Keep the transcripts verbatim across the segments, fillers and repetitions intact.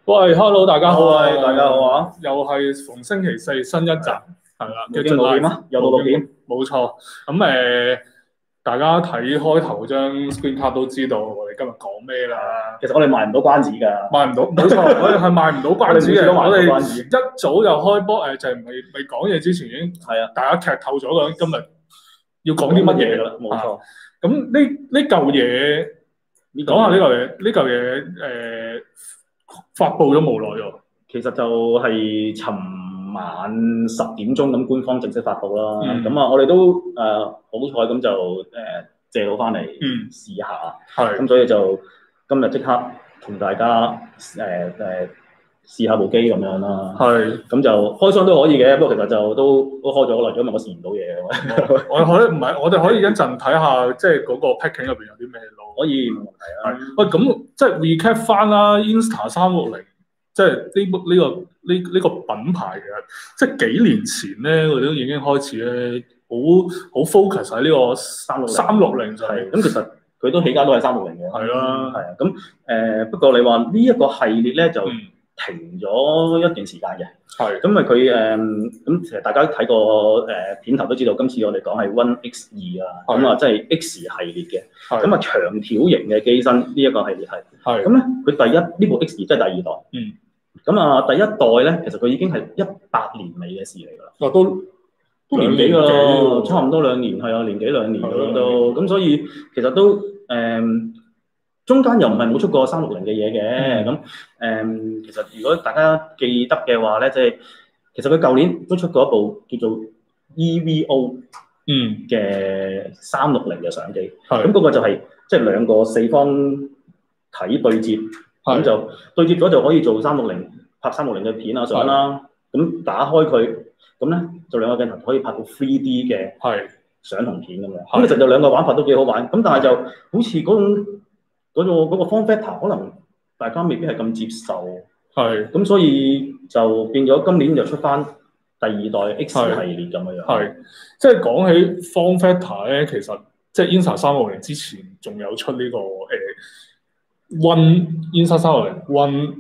喂，Hello，大家好啊！ 喂大家好啊！ 又係逢星期四新一集，係啦， 無經無險啊，又到六點， 冇錯。咁誒、呃，大家睇開頭張 screen cap 都知道我哋今日講咩啦。 其實我哋賣唔到關子㗎， 賣唔到，冇錯，我哋係賣唔到關子嘅。 我哋我哋一早就開波，誒就係未未講嘢之前已經係啊，大家劇透咗㗎。今日要講啲乜嘢啦？冇錯。 咁呢呢嚿嘢，講下呢嚿嘢，呢嚿嘢誒發布咗冇耐喎。 其實就係尋晚十點鐘咁官方正式發布啦。咁啊、嗯，我哋都誒、呃、好彩咁就誒、呃、借到翻嚟試下。係、嗯。咁所以就今日即刻同大家誒誒、呃、試下部機咁樣啦。係。咁就開箱都可以嘅，不過其實就都都開咗好耐，因為我試唔到嘢。 我可以唔係，我哋可以一陣睇下，即係嗰個 packing 入邊有啲咩咯。 可以冇問題啊。 喂，咁即係 recap 翻啦 ，Insta 三六零。即係呢呢個呢呢、這個品牌嘅，即係幾年前咧，佢都已經開始咧，好好 focus 喺呢個三六三六零就係。咁其實佢都起家都係三六零嘅。 係啦， 係啊。咁誒、呃、不過你話呢一個系列咧就停咗一段時間嘅。係、嗯。咁咪佢誒咁其實大家睇過誒片頭都知道，今次我哋講係 One X 二啊，咁啊即係 X 系列嘅。咁啊長條型嘅機身呢一個系列係。係。咁咧佢第一呢部 X 二即係第二代。嗯。咁啊，第一代咧，其實佢已經係一八年尾嘅事嚟㗎啦。 啊，都都年幾㗎啦，差唔多兩年，係啊，年幾兩年㗎啦都。咁所以其實都誒、嗯，中間又唔係冇出過三六零嘅嘢嘅。咁誒、嗯，其實如果大家記得嘅話咧，即係其實佢舊年都出過一部叫做 E V O 嗯嘅三六零嘅相機。係。咁嗰個就係即係兩個四方體對接。咁就對接咗就可以做三六零拍三六零嘅片啊相啦。咁打開佢，咁咧就兩個鏡頭可以拍到 three D 嘅相同片咁樣。咁其實就兩個玩法都幾好玩。咁但係就好似嗰種嗰、嗰個嗰個 form factor 可能大家未必係咁接受。係。咁所以就變咗今年就出翻第二代 X 系列咁樣。係。 即係講起 form factor 咧，其實即係 Insta 三六零之前仲有出呢、呢個誒。呃 One Insta 三六零 One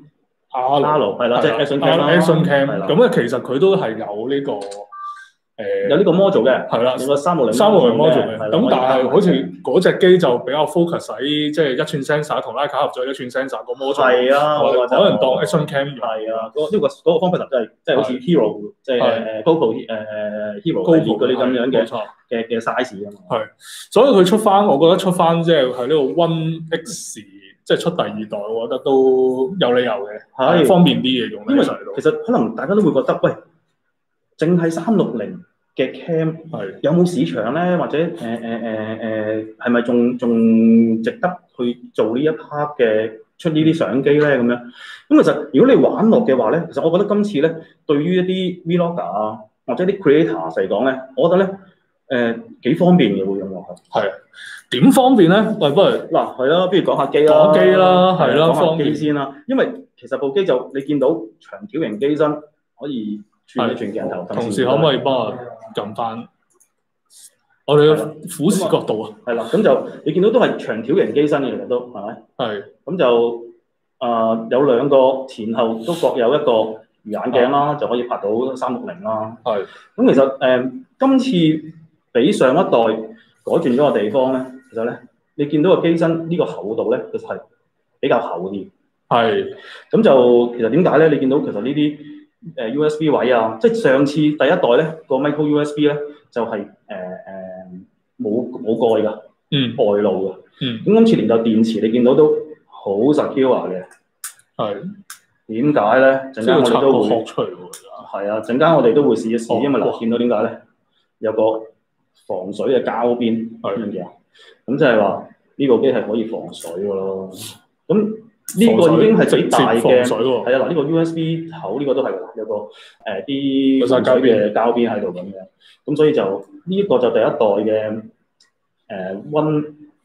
R 係啦，即係 Action Cam 啦。 Action Cam 咁啊，其實佢都係有呢個誒有呢個 module 嘅， 係啦， 有個三六零三六零 module 嘅。咁但係好似嗰嗰隻機就比較 focus 喺即係一寸 sensor 同 Leica 合作一寸 sensor 個 module。係啊，可能當 Action Cam 用。係啊，嗰呢個嗰個方法就真係即係好似 Hero 即係誒 GoPro 誒 Hero 嗰啲咁樣嘅嘅嘅 size 啊嘛。係，所以佢出翻，我覺得出翻即係喺呢個 One X。即係出第二代，我覺得都有理由嘅，係方便啲嘅用。因為其實可能大家都會覺得，喂，淨係三六零嘅 cam 係有冇市場咧？或者誒誒誒誒係咪仲仲值得去做呢一 part 嘅出呢啲相機咧？咁樣咁其實如果你玩落嘅話咧，其實我覺得今次咧對於一啲 vlogger 啊或者啲 creator 嚟講咧，我覺得咧誒、呃、幾方便嘅會用落去。係。 點方便咧？喂，不如嗱係啦，不如講下機啦， 講機啦，係啦， 講下機先啦。因為其實部機就你見到長條型機身可以轉一轉鏡頭， 同時可唔可以幫我撳翻我哋嘅俯視角度啊？ 係啦，咁就你見到都係長條型機身嘅，其實都係咪？係。咁就啊、呃、有兩個前後都各有一個魚眼鏡啦，就可以拍到三六零啦。係。咁其實誒、呃、今次比上一代改轉咗個地方咧。其實咧，你見到個機身呢個厚度咧，其實係比較厚啲。係，咁就其實點解咧？你見到其實呢啲誒 U S B 位啊，即係上次第一代咧個 micro U S B 咧就係誒誒冇冇蓋㗎，嗯，外露㗎，嗯。咁今次連嚿電池你見到都好 secure 嘅。係。點解咧？陣間我哋都會學出嚟喎。係啊，陣間我哋都會試一試，哦、因為嗱，見到點解咧？有個防水嘅膠邊係乜嘢啊？咁即係話呢部機係可以防水嘅咯。咁呢個已經係幾大嘅，係啊嗱，呢個 U S B 口呢個都係有個誒啲防水嘅膠邊喺度咁樣。咁所以就呢一、這個就第一代嘅誒、呃、One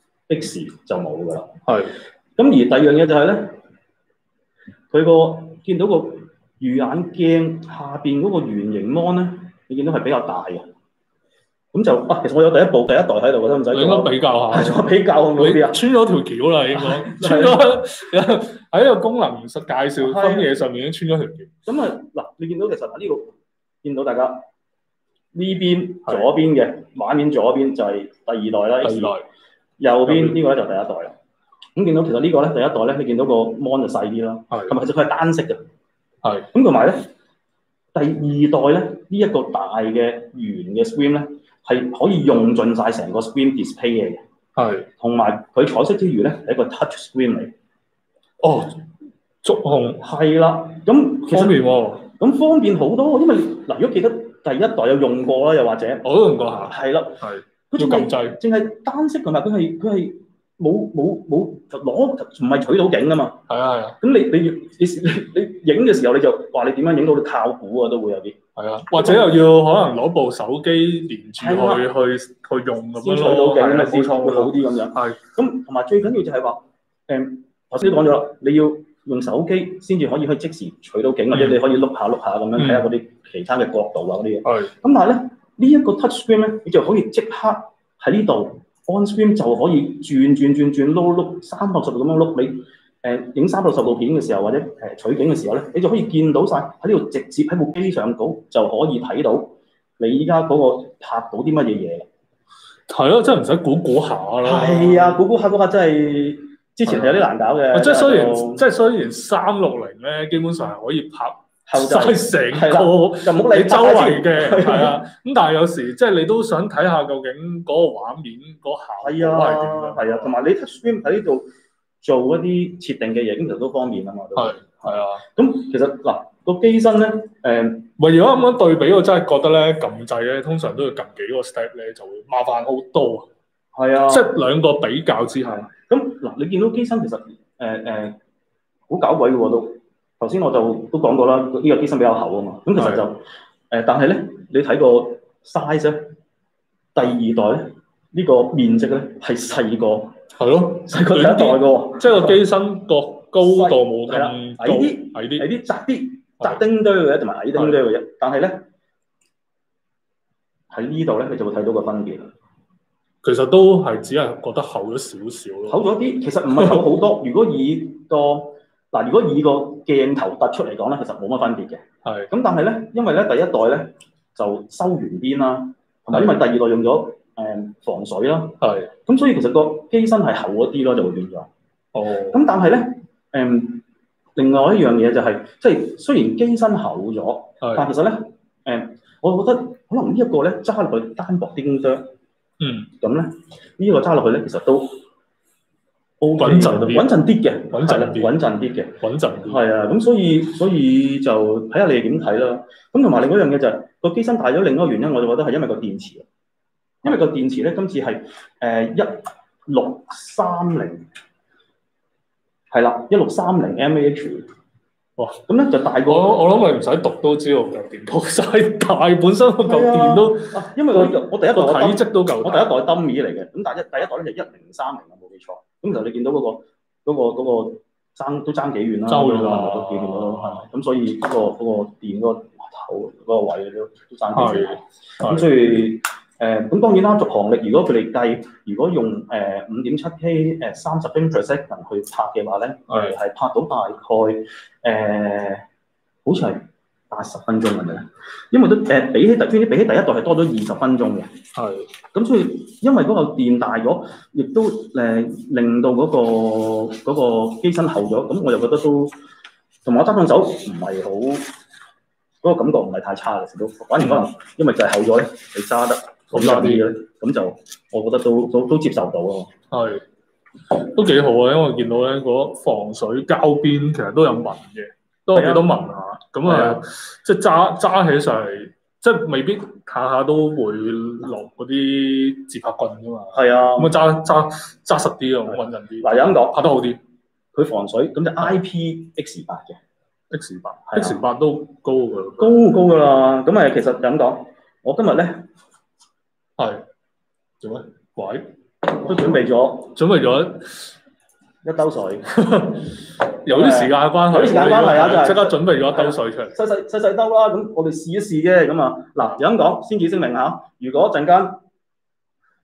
X 就冇㗎啦。係。咁而第二樣嘢就係咧，佢個見到個魚眼鏡下邊嗰個圓形 mon 咧，你見到係比較大嘅。 咁就啊，其實我有第一部第一代喺度，使唔使？ 你應該比較下， 做比較好啲啊！ 穿咗條橋啦，應該穿咗喺個功能介紹分嘢上面已經穿咗條橋。 咁啊嗱，你見到其實呢個見到大家呢邊左邊嘅畫面左邊就係第二代啦，第二代右邊呢個咧就第一代啦。咁見到其實呢個咧第一代咧，你見到個 mon 就細啲啦，同埋其實佢係單色嘅。係咁同埋咧，第二代咧呢一個大嘅圓嘅 screen 咧，係可以用盡晒成個 screen display 嘅。係，同埋佢彩色之餘咧係一個 touch screen 嚟。哦，觸控係啦，咁方便喎，咁方便好多，因為嗱，如果記得第一代有用過啦，又或者我都用過下，係啦，係，要撳掣，淨係單色同埋佢係佢係冇冇冇攞唔係取到景㗎嘛，係啊係啊，咁你你你你影嘅時候你就話你點樣影到你靠譜啊，都會有啲，係啊，或者又要可能攞部手機連住去去去用咁樣咯，先取到景啊，先會好啲咁樣，係，咁同埋最緊要就係話誒頭先都講咗啦，你要用手機先至可以去即時取到景，或者你可以碌下碌下咁樣睇下嗰啲其他嘅角度啊嗰啲嘢。係。咁但係咧呢一個 touch screen 咧，你就可以即刻喺呢度 on screen 就可以轉轉轉轉碌碌三百六十度咁樣碌。你誒影三百六十度片嘅時候，或者誒取景嘅時候咧，你就可以見到晒喺呢度直接喺部機上高就可以睇到你依家嗰個拍到啲乜嘢嘢。係咯，真係唔使估估下啦。係啊，估估下嗰下真係〜之前係有啲難搞嘅，即係雖然即係雖然三六零咧，基本上係可以拍晒成個就唔好理周圍嘅，係啊。咁但係有時即係你都想睇下究竟嗰個畫面嗰下係啊，係啊，同埋你 touch screen 喺呢度做一啲設定嘅嘢，其實都方便啊嘛。係係啊。咁其實嗱個機身咧，誒，喂，如果咁樣對比，我真係覺得咧撳掣咧，通常都要撳幾個 step 咧，就會麻煩好多。係啊，即係兩個比較之下。咁嗱，你見到機身其實誒誒好搞鬼嘅喎都。頭先我就都講過啦，呢、這個機身比較厚啊嘛。咁其實就誒、呃，但係咧，你睇個 size 咧，第二代咧呢、這個面積咧係細過，係咯，細過第一代嘅喎。即係個機身個高度冇咁矮啲，矮啲，矮啲窄啲，窄丁堆嘅，同埋矮丁堆嘅啫。但係咧喺呢度咧，你就會睇到個分別。其實都係只係覺得厚咗少少咯，厚咗啲，其實唔係厚好多。如果以個嗱，如果以個鏡頭突出嚟講咧，其實冇乜分別嘅。係。咁但係咧，因為咧第一代咧就收圓邊啦，同埋因為第二代用咗誒防水啦。係。咁所以其實個機身係厚咗啲咯，就會變咗。哦。咁但係咧誒，另外一樣嘢就係、是，即係雖然機身厚咗，但其實咧誒、嗯，我覺得可能呢一個咧揸落去單薄啲咁多。嗯，咁咧呢個揸落去咧，其實都 O K 嘅，穩陣啲，穩陣啲嘅，穩陣啲，穩陣啲嘅，穩陣啲。係啊，咁所以所以就睇下你哋點睇啦。咁同埋另一樣嘢就係、是、個機身大咗，另一個原因我就覺得係因為個電池，因為個電池咧今次係誒一六三零，係啦，一六三零 M A H。哇！咁咧就大過我，我諗你唔使讀都知道嚿電夠晒大，本身個嚿電都，啊、因為我我第一代我體積都夠，我第一代係 dummy 嚟嘅，咁但係一第一代咧就一零三零啊，冇記錯。咁其實你見到嗰、那個嗰、那個嗰、那個爭都爭幾遠啦，爭遠啦，都幾遠咯，係咪？咁所以嗰、那個嗰、那個電嗰個頭嗰個位都都爭幾遠。咁所以誒，咁、呃、當然啦，續航力如果佢哋計，如果用誒五點七 K 誒三十 frame per second 去拍嘅話咧，係係拍到大概誒、呃，好似係八十分鐘咁樣。因為都誒、呃、比起第比起第一代係多咗二十分鐘嘅。係。咁所以因為嗰個電大咗，亦都誒、呃、令到嗰、那個嗰、那個機身厚咗，咁我又覺得都同埋我揸上手唔係好嗰個感覺唔係太差嘅，都反而可能因為就係厚咗咧，你揸得。咁多啲嘅，咁就我覺得都都都接受到咯。係，都幾好啊！因為我見到咧嗰防水膠邊其實都有紋嘅，都有幾多紋下。咁啊，即係揸揸起上嚟，即係未必下下都會落嗰啲自拍棍噶嘛。係啊，咁啊揸揸揸實啲啊，穩陣啲。嗱，有咁講，拍得好啲。佢防水，咁就 I P X 八嘅 X 八，X 八都高㗎，高高㗎啦。咁誒，其實就咁講，我今日咧。係做咩？喂，都準備咗，準備咗一兜水。有啲時間關係，有啲時間關係啊，就係即刻準備咗一兜水出嚟，細細細細兜啦。咁我哋試一試嘅咁啊。嗱，有咁講，先至聲明嚇。如果陣間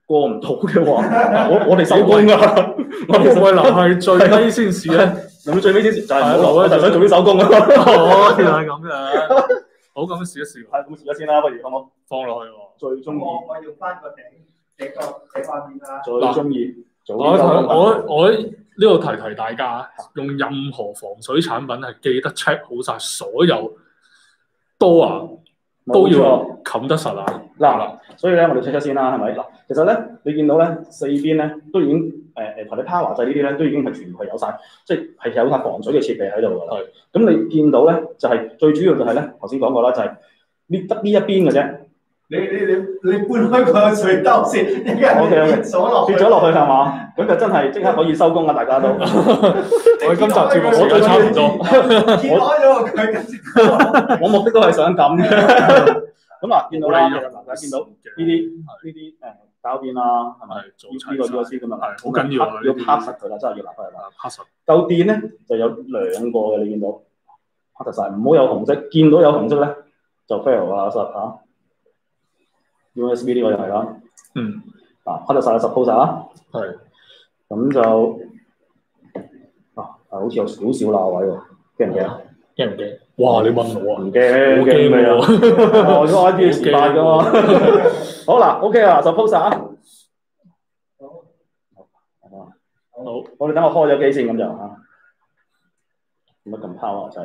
過唔到嘅話，我我哋收工㗎。 我哋會留係最尾先試咧。 咁最尾先試就係我就想做啲手工啊。 哦，原來係咁樣。好，咁試一試。 係咁試咗先啦，不如好唔好？ 放落去喎。 最中意。 我要翻個頂，這個這塊面啦。 最中意。 我我我呢度提提大家，用任何防水產品係記得 check 好晒所有刀啊，都要冚得實啊。 嗱，所以咧我哋 check 一先啦，係咪？嗱，其實咧你見到咧四邊咧都已經誒誒同你 power 掣呢啲咧都已經係全部係有晒，即係係有晒防水嘅設備喺度㗎啦。咁你見到咧就係、是、最主要就係咧頭先講過啦，就係呢得呢一邊嘅啫。 你你你你搬開個水兜先，依家 OK， 鎖落跌咗落去係嘛？咁就真係即刻可以收工啦，大家都。 我哋今集節目時間差唔多， 揭開咗佢，跟住我目的都係想咁嘅。咁啊，見到啦，大家見到呢啲呢啲誒膠邊啦，係咪？呢個呢個先咁啊， 好緊要啊！ 要拍實佢啦，真係要拿翻嚟啦。 拍實。 嚿電咧就有兩個嘅，你見到拍實晒，唔好有紅色。見到有紅色咧就 fail 啦，實嚇。U S B 呢個又係啦， 嗯， 啊，拍實晒啦，suppose 啊， 係， 咁就啊，好似有少少罅位喎，驚唔驚？ 驚唔驚？哇！你問我啊， 唔驚， 好驚咩啊？ 我都 I P 時代㗎嘛。好啦 ，OK 啦，suppose 啊，好，好，我哋等我開咗機先咁就嚇，乜咁拋啊？就係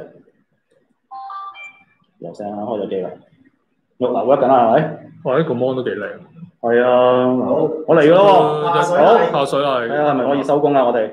有聲啦，開咗機啦，喐嗱喐緊啦，係咪？ 哇！呢個 mon 都幾靚。 係啊，我嚟㗎咯， 下水好， 下水係。 係啊，係咪可以收工啦？我哋，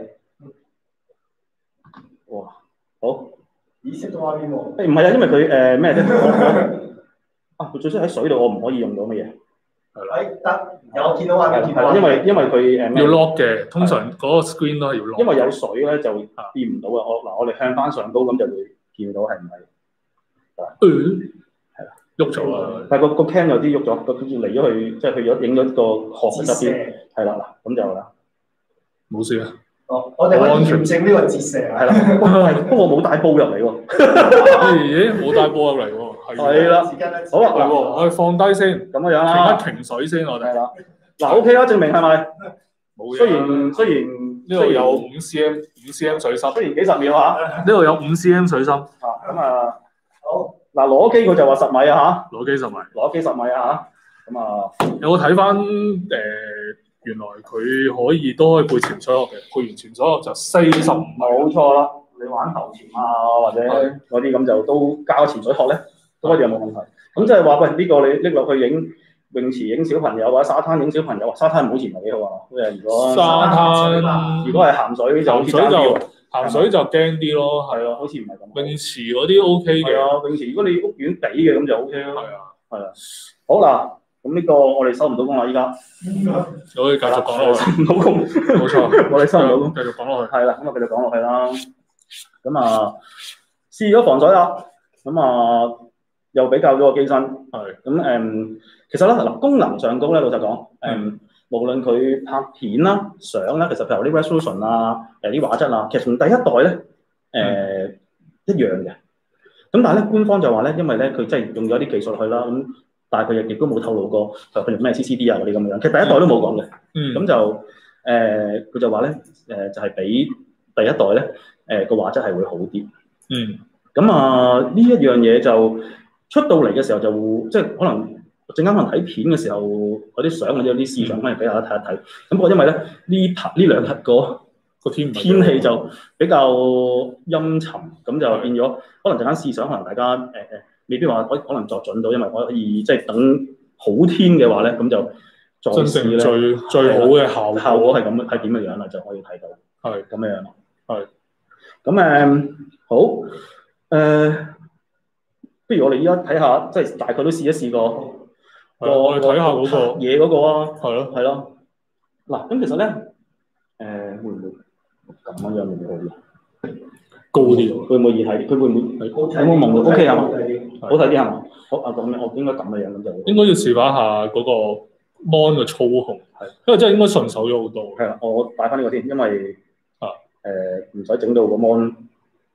哇，好。 咦，識到畫面喎？ 誒唔係啊，因為佢誒咩啫？啊，佢最衰喺水度，我唔可以用到乜嘢。 係啦。誒得，有見到畫面，見到。 因為因為佢誒要 lock 嘅，通常嗰個 screen 都係要 lock。 因為有水咧就掂唔到啊！我嗱，我哋向翻上高咁就會見到係唔係？ 嗯， 係啦， 喐咗啊！ 但係個個 cam 有啲喐咗，個離咗去，即係去咗影咗個殼側邊。係啦，嗱咁就啦， 冇事啊。 哦，我哋可以驗證呢個折射啊。 係啦，不過冇帶煲入嚟喎。 咦？冇帶煲入嚟喎。 係啦，好啊， 係喎，我哋放低先， 咁樣樣啦， 停一停水先，我哋。 係啦，嗱 OK 啦，證明係咪？ 冇嘢。 雖然雖然呢度有五 cm 五 cm 水深， 雖然幾十秒嚇， 呢度有五 cm 水深。 啊咁啊，好嗱，攞機佢就話十米啊嚇， 攞機十米， 攞機十米啊嚇，咁啊， 有冇睇翻誒？原來佢可以都可以配潛水殼嘅，配完潛水殼就四十五。 冇錯啦，你玩浮潛啊或者嗰啲咁就都加個潛水殼咧，都一樣冇問題。咁即係話喂，呢、呢個你拎落去影泳池影小朋友或者沙灘影小朋友，沙灘唔好潛咪幾好啊？即係如果沙灘如果係鹹水就鹹水就鹹水就驚啲咯，係咯， 好似唔係咁。 泳池嗰啲 O K 嘅， 係啊，泳池如果你屋苑地嘅咁就 O K 咯。 係啊， 係啊，好啦。咁呢個我哋收唔到工啦，依家可以繼續講落去。 收唔到工，冇錯，我哋收唔到工， 繼續講落去。 係啦，咁啊繼續講落去啦。咁啊試咗防水啦，咁啊又比較咗個機身，係咁誒。其實咧嗱，功能上高咧，老實講，誒、嗯、無論佢拍片啦、相啦，其實譬如啲 resolution 啊、誒啲畫質啊，其實同第一代咧誒、呃嗯、一樣嘅。咁但係咧，官方就話咧，因為咧佢真係用咗啲技術去啦，咁。但係佢亦亦都冇透露過，就譬如咩 C C D 啊嗰啲咁樣，其實第一代都冇講嘅。嗯。咁就誒，佢、呃、就話咧，誒、呃、就係、是、比第一代咧，誒個畫質係會好啲。嗯。咁啊，呢一樣嘢就出到嚟嘅時候就即係可能陣間可能睇片嘅時候，嗰啲相或者有啲視像可以俾大家睇一睇。咁不過因為咧呢排呢兩日個個天天氣就比較陰沉，咁就變咗可能陣間視像可能大家誒誒。呃未必話可可能作準到，因為可以即係等好天嘅話咧，咁就再試咧最最好嘅效效果係咁係點嘅樣啦，就可以睇到係咁嘅樣。係咁誒好誒、呃，不如我哋依家睇下，即係大概都試一試個我哋睇下嗰個嘢嗰個啊，係咯係咯。嗱咁其實咧誒、呃、會唔會咁樣會唔會好啲？高啲，會唔會易睇啲？佢會唔會有冇蒙到 O K 係嘛？好睇啲係嘛？好啊，咁我應該咁嘅樣咁就應該要示範下嗰個 mon 嘅操控，係因為真係應該順手咗好多。係啦，我帶翻呢個先，因為啊誒唔使整到個 mon 哦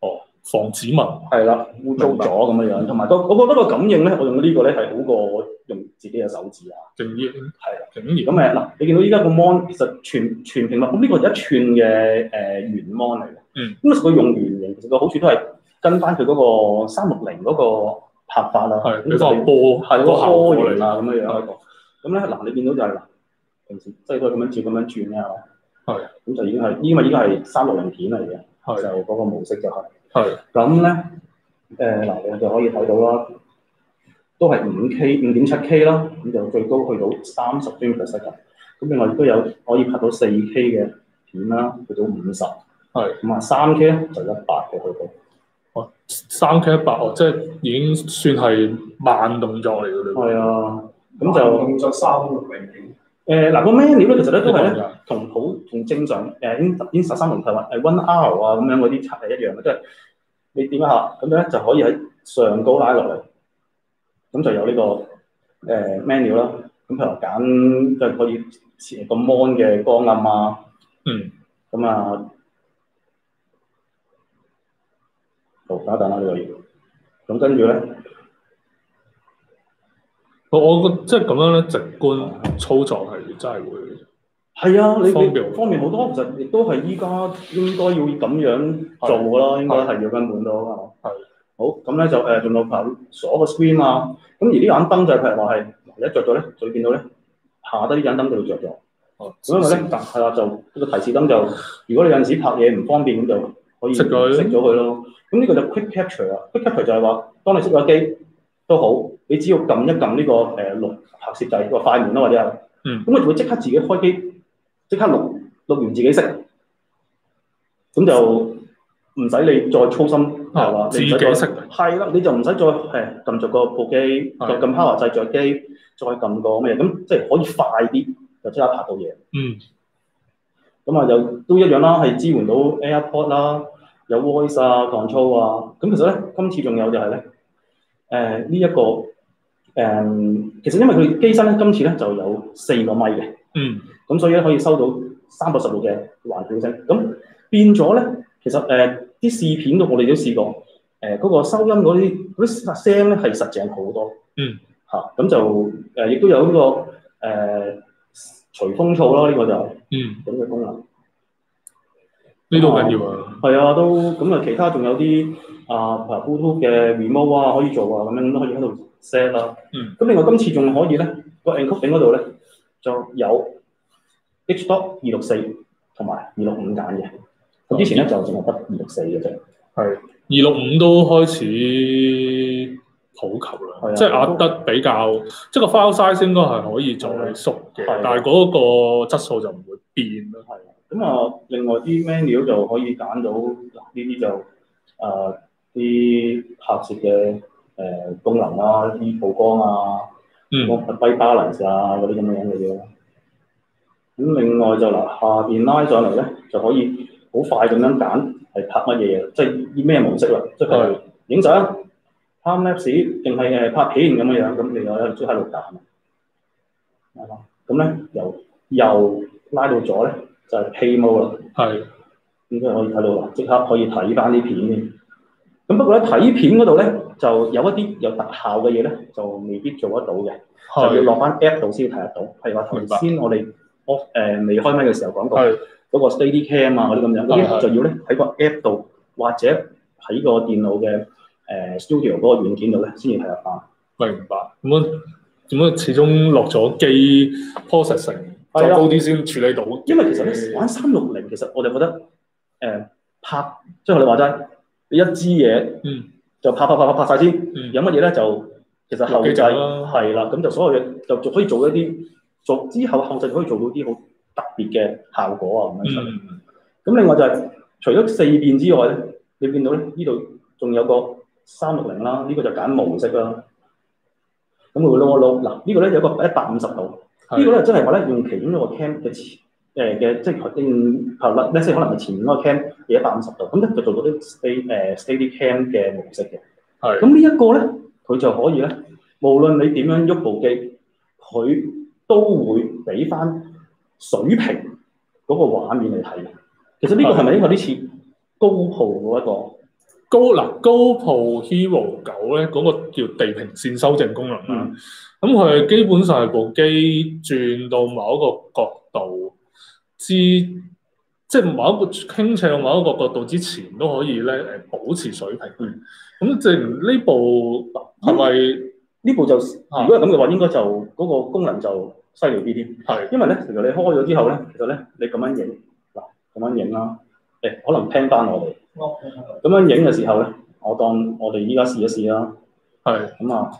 防指紋。 係啦，污糟咗咁樣樣，同埋個我覺得個感應咧，我用呢個咧係好過我用自己嘅手指啊。 竟然係啦， 竟然咁誒嗱，你見到依家個 mon 其實全全屏幕，咁呢個係一寸嘅誒圓 mon 嚟嘅。 嗯。 咁佢用圓形，其實個好處都係跟翻佢嗰個三六零嗰個拍法啦。 係比較波， 係個波形啊咁樣樣一個。咁咧嗱，你見到就係嗱，平時即係都係咁樣照咁樣轉咧，係。咁就已經係，因為依個係三六零片嚟嘅，就嗰個模式就係。係。咁咧誒嗱，你就可以睇到啦，都係五 K 五點七 K 啦，咁就最高去到三十 frame per second。咁另外亦都有可以拍到四 K 嘅片啦，去到五十。係。咁啊三 K 咧就一百嘅去到。 哦，三 K 一百哦，即係已經算係慢動作嚟嘅啦。 係啊。咁就動作三六零片。 誒嗱個 menu 咧，其實咧都係咧同普同正常誒 Insta 三六零係誒 One R 啊咁樣嗰啲係一樣嘅，即係你點一下咁咧就可以喺上高拉落嚟，咁就有呢、這個誒、呃、menu 啦。咁譬如話揀即係可以設個 mon 嘅光暗啊。 嗯。咁啊，好等一等啦呢個要。咁跟住咧。 我我覺得即係咁樣咧，直觀操作係真係會係啊，你方便方便好多。其實亦都係依家應該要咁樣做㗎啦，應該係要根本都係。係。好，咁咧就誒仲有譬如鎖個 screen 啊，咁而呢盞燈就係譬如話係一着咗咧，就會見到咧下低呢盞燈就會着咗。哦。咁因為咧，係啦，就呢個提示燈就，如果你有陣時拍嘢唔方便咁就可以熄咗佢咯。咁呢個就 quick capture 啊 ，quick capture 就係話當你熄咗機都好，你只要撳一撳呢、這個誒錄、呃、拍攝掣個快門啦，或者係，咁佢、嗯、就會即刻自己開機，即刻錄錄完自己熄，咁就唔使你再操心係嘛， 自己熄係啦，你就唔使再誒撳著個部機，再撳 power 掣着機，再撳個咩，咁即係可以快啲就即刻拍到嘢。嗯，咁啊就都一樣啦，係支援到 AirPod 啦，有 voice 啊、control 啊，咁其實咧今次仲有就係咧。誒呢一個誒、呃，其實因為佢機身咧，今次咧就有四個咪嘅，嗯，咁所以咧可以收到三百六十度嘅環繞聲，咁變咗咧，其實誒啲、呃、試片度我哋都試過，誒、呃、嗰、那個收音嗰啲嗰啲聲咧係實淨好多，嗯，嚇、啊，咁就誒亦、呃、都有呢、這個誒、呃、隨風噪咯，呢、這個就，嗯，咁嘅功能。 呢度緊要啊！ 係啊，都咁啊，其他仲有啲啊，譬如 Bluetooth 嘅 remote 啊，可以做啊，咁樣都可以喺度 set 啦。嗯。咁另外今次仲可以咧，個 encoding 嗰度咧就有 H. dot 二六四同埋二六五揀嘅。咁之前咧就淨係得二六四嘅啫。係。二六五都開始普及啦， 係啊， 即係壓得比較，即係個 file size 應該係可以再縮嘅，但係嗰個質素就唔會變咯。係。 咁啊，另外啲 menu 就可以揀到嗱，呢啲就啊啲拍攝嘅誒功能啦，啲曝光啊，嗯，低 balance 啊嗰啲咁樣嘅嘢。咁另外就嗱下邊拉上嚟咧，就可以好快咁樣揀係拍乜嘢嘢，即係以咩模式啦，即係影相、time lapse 定係誒拍片咁樣樣，咁你又喺度喺度揀。係嘛？咁咧由右拉到左咧。就係 Play Mode 啦，係，咁即係可以睇到啦，即刻可以睇翻啲片嘅。咁不過咧睇片嗰度咧，就有一啲有特效嘅嘢咧，就未必做得到嘅，就要落翻 App 度先睇得到。譬如話頭先我哋我誒未開麥嘅時候講過，嗰個 Steadicam 啊嗰啲咁樣，嗰啲就要咧喺個 App 度或者喺個電腦嘅誒 Studio 嗰個軟件度咧先至睇得翻。 明白。咁樣點解始終落咗機 processing？就高啲先處理到， 因為其實咧玩三六零，其實我哋覺得誒、呃、拍，即係我哋話齋，你一支嘢，嗯，就拍拍拍拍拍晒先，嗯、有乜嘢咧就其實後製係啦，咁就所有嘢就就可以做一啲做之後後製可以做到啲好特別嘅效果啊咁樣出嚟。咁、嗯、另外就係、是、除咗四變之外咧，你見到咧呢度仲有個三六零啦，呢、這個就揀模式啦。咁佢會撈一撈，嗱、這個、呢個咧有個一百五十度。個呢個咧真係話咧用其中一個 cam 嘅前誒嘅，即係佢定頭啦，呢些可能係前面嗰個 cam 嘅一百五十度，咁咧就做到啲 stay 誒 Steadicam 嘅模式嘅。係。咁呢一個咧，佢就可以咧，無論你點樣喐部機，佢都會俾翻水平嗰個畫面嚟睇嘅。其實呢個係咪應該有啲似高號嗰一個 Go 嗱 GoPro Hero 九咧嗰個叫地平線修正功能啦。咁佢、嗯、基本上係部機轉到某一個角度之，即係某一個傾斜到某一個角度之前都可以咧誒保持水平。咁即係呢部係咪呢部就如果係咁嘅話，應該就嗰、那個功能就犀利啲添。係是，因為咧其實你開咗之後咧，其實咧你咁樣影嗱咁樣影啦，誒可能聽翻我哋。咁樣影嘅時候咧，我當我哋依家試一試啦。係是。咁啊，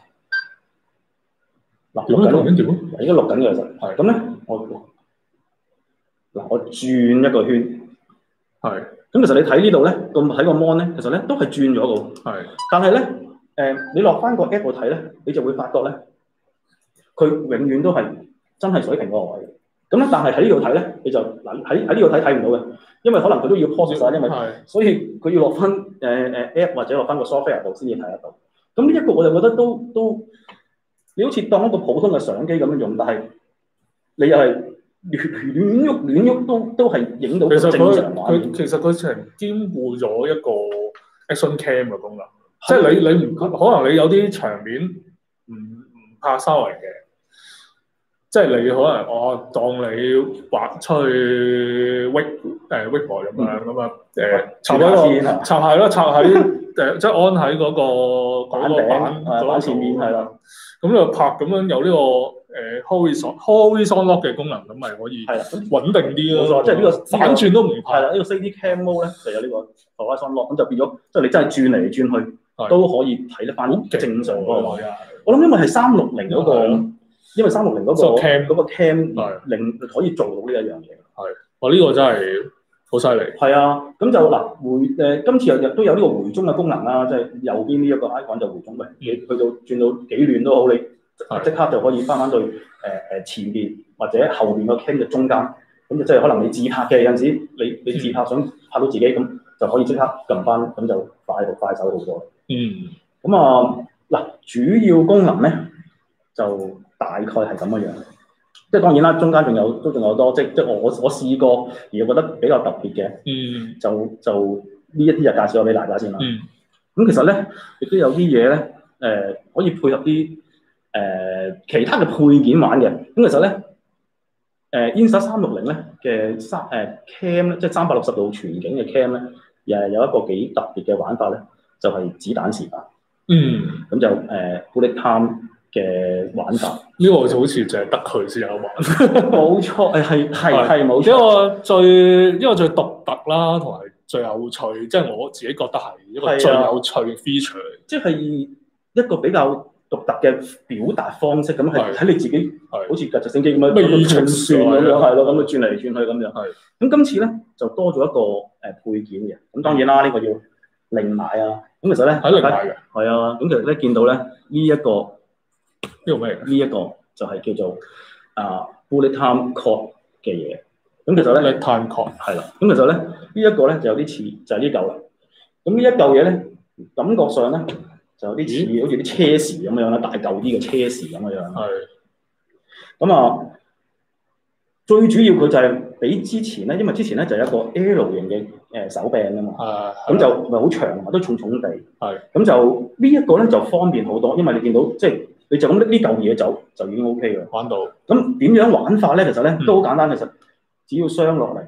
嗱錄緊點？而家錄緊嘅其實係。咁咧是，我嗱我轉一個圈。係是。咁其實你睇呢度咧，咁喺個 mon 咧，其實咧都係轉咗嘅。係是。但係咧，誒、呃、你落翻個 app 度睇咧，你就會發覺咧，佢永遠都係真係水平嗰個位。咁咧，但係喺呢度睇咧，你就嗱喺喺呢度睇睇唔到嘅。因為可能佢都要 pause 晒，因為所以佢要落翻誒誒 app 或者落翻個 software 度先至睇得到。咁呢一個我就覺得都都，你好似當一個普通嘅相機咁樣用，但係你又係亂喐亂喐都都係影到個正常畫面。 其實佢其實佢兼顧咗一個 action cam 嘅功能，即係你你唔可能你有啲場面唔唔拍收嚟嘅。即係你可能我當你畫出去 wake 誒 wake board 咁樣咁啊誒插喺個插係咯插喺誒即係安喺嗰個嗰個板嗰個前面係啦，咁就拍咁樣有呢個誒 horizon horizon lock 嘅功能，咁咪可以穩定啲咯。冇錯，即係呢個反轉都唔係啦。呢個 四 D cam mode 咧就有呢個 horizon lock，咁就變咗即係你真係轉嚟轉去都可以睇得翻正常嗰個位。我諗因為係三六零嗰個。因為三六零嗰個 cam 嗰個 cam 令可以做到呢一樣嘢， 係，哇呢個真係好犀利。係啊，咁就嗱回誒，今次日日都有呢個回中嘅功能啦，即係右邊呢一個 icon 就回中嘅，你去到轉到幾亂都好，你即刻就可以翻返到誒誒前邊或者後邊個 cam 嘅中間，咁就即係可能你自拍嘅有陣時，你你自拍想拍到自己咁，就可以即刻撳翻，咁就快到快手好多。嗯，咁啊嗱，主要功能咧就。大概係咁嘅樣，即係當然啦，中間仲有都仲有多，即即我我試過而我覺得比較特別嘅，嗯，就就呢一啲就介紹咗俾大家先啦。嗯，咁其實咧亦都有啲嘢咧，誒可以配合啲誒、呃、其他嘅配件玩嘅。咁其實咧，誒 Insta 三六零咧嘅三誒 cam 咧，即係三百六十度全景嘅 cam 咧，又係有一個幾特別嘅玩法咧，就係、是、子彈時間。嗯，咁就誒 bullet time 嘅玩法， 呢個就好似淨係得佢先有玩。 冇錯，誒係係係冇錯。 一個最一個最獨特啦，同埋最有趣，即係我自己覺得係一個最有趣 feature。 即係一個比較獨特嘅表達方式，咁係睇你自己，好似架直升機咁樣，咩轉轉咁樣，係咯，咁啊轉嚟轉去咁樣。係。咁今次咧就多咗一個誒配件嘅，咁當然啦，呢個要另買啊。咁其實咧喺另買嘅， 係啊。咁其實咧見到咧呢一個。 呢個咩？ 呢一個就係叫做啊 bullet time cord 嘅嘢。咁其實咧 bullet time cord 係啦。咁其實咧呢一個咧就有啲似就係呢嚿啦。咁呢一嚿嘢咧感覺上咧就有啲似好似啲車匙咁樣啦，大嚿啲嘅車匙咁樣樣。係。咁啊，最主要佢就係比之前咧，因為之前咧就有一個 L 型嘅誒手柄啊嘛。係。咁就唔係好長，都重重地。係。咁就呢一個咧就方便好多，因為你見到即係。你就咁拎呢嚿嘢走就已經 O K 嘅， 玩到。 咁點樣玩法咧？其實咧都好簡單，其實只要雙落嚟，